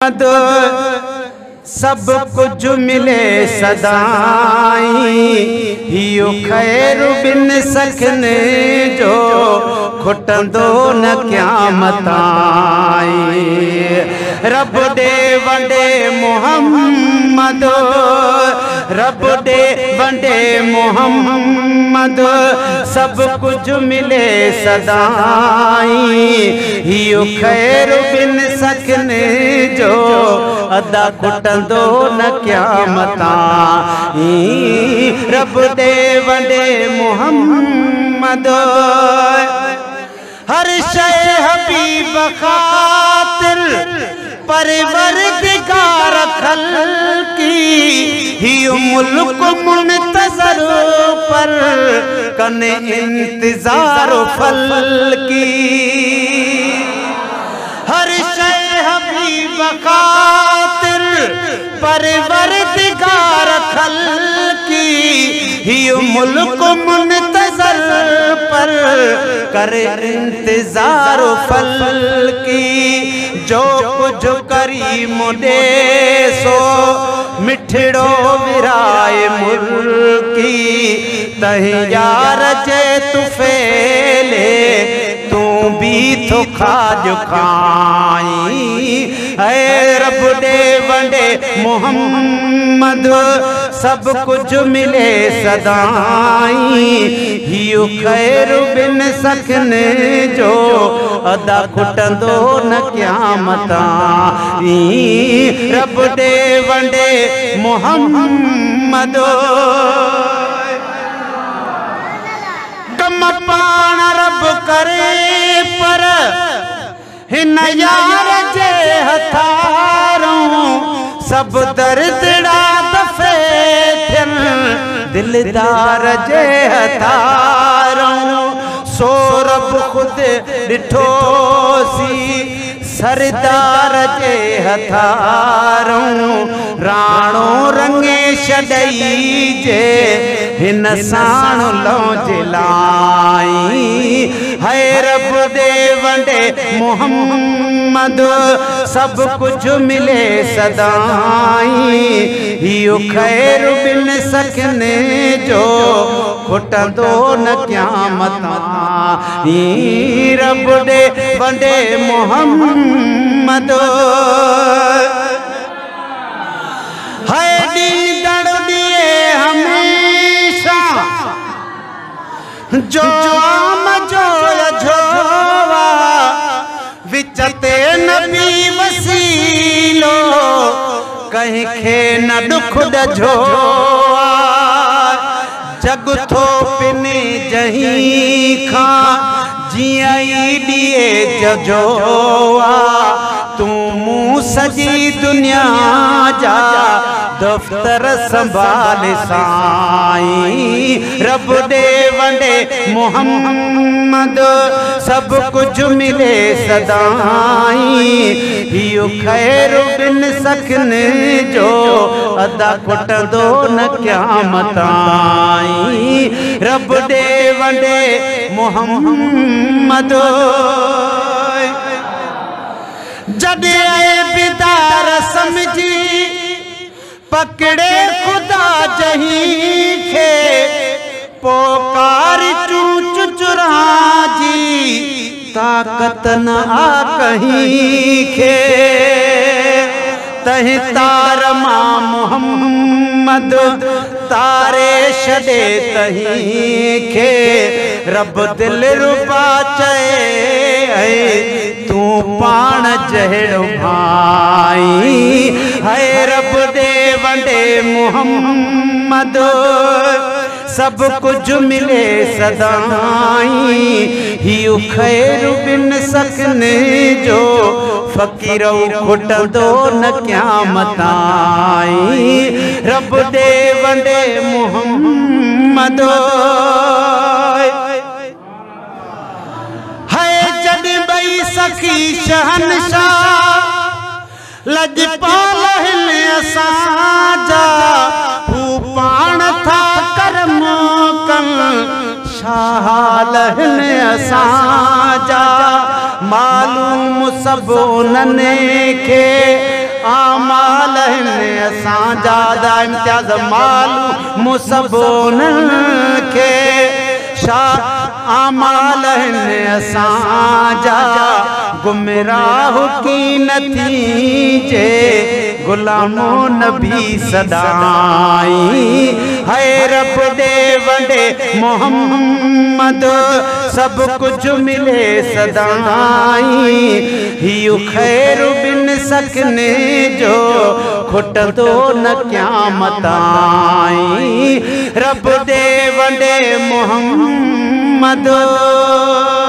सब कुछ मिले सदाई, हियो खैर बिन सकने जो खुटंदो न क़यामत आई। रब दे वंडे मोहम्मद, रब दे वंडे मोहम्मद, सब कुछ मिले सदाई, हियो खैर बिन सकने जो अदा खुटंदो न क़यामत आई। रब दे वंडे मोहम्मद, हर शय हबीब खातिर परवरदिगार खल्की, हियो मुल्क मुंतज़र पर कने इंतजार फल की। हर शय हबीब खातिर परवरदिगार खल्की, हियो मुल्क मुंतज़र पर करे इंतजार फल की। जो कुछ करी मुडे सो मिठड़ो विराए मुल्की, तही यार जे तू फेले तू भी तो खाज खाई। है रब दे वंडे मोहम्मद, सब कुछ मिले सदाई, हियो खैर बिन सकने जो अदा खुटंदो न क़यामत आई। रब दे वंडे मोहम्मद, कम पाण रब करे पर हिन यार जे हथारों, सब दर्दड़ा दफे थियन दिलदार जे हथारों। सो रब खुद डिठो सी सरदार जे हथारों, राणो रंगे छॾई जे हिन साण लौज लाई। है रब दे वंडे मोहम्मद, सब कुछ मिले सदाई, हियो खैर बिन सकने जो खुटंदो न क़यामत आई। रब दे वंडे मोहम्मद, है ॾींदड़ ॾिए हमेशा जो मजो झोवा, विचते नबी वसीलो कहीं खे न दुख ॾझोवा। जग थो पिने जहीं खां जियां ई ॾिए जजोवा, तू मूं सजी दुनिया जा दफ्तर संभाल साईं। रब दे वंडे मोहम्मद, सब कुछ मिले सदाई, हियो खैर बिन सकने जो अदा खुटंदो न क़यामत आई। रब दे वंडे मोहम्मद, जॾे बिदार समझी पकड़े खुदा जहीं खे, पोकार चूच चुरा जी ताकत न आ कहीं खे। तही तार मां मोहम्मद तारे छॾे तहीं खे, रब दिल रुबा चए तू पाण जहिड़ो भाई। है रब दे वंडे मोहम्मद, सब कुछ मिले सदाई, हियो खैर बिन सकने जो फकीर खुटंदो न क़यामत आई। रब दे वंडे मोहम्मद, है जॾहिं ॿई सखी शहनशाह लजपाल हिन असांजा, हू पाण था करम कन शाह हिन असांजा। मालूम सब उन्हनि खे असांजा इम्तियाज मालूम सबोन के शा आमाल असांजा गुमराह की नतीजे गुलामो नबी सदाई है रब दे वडे मोहम्मद सब कुछ मिले सदाई हियु खैर बिन सकने जो खुट तो न क़यामत आई रब दे वडे मोहम्मद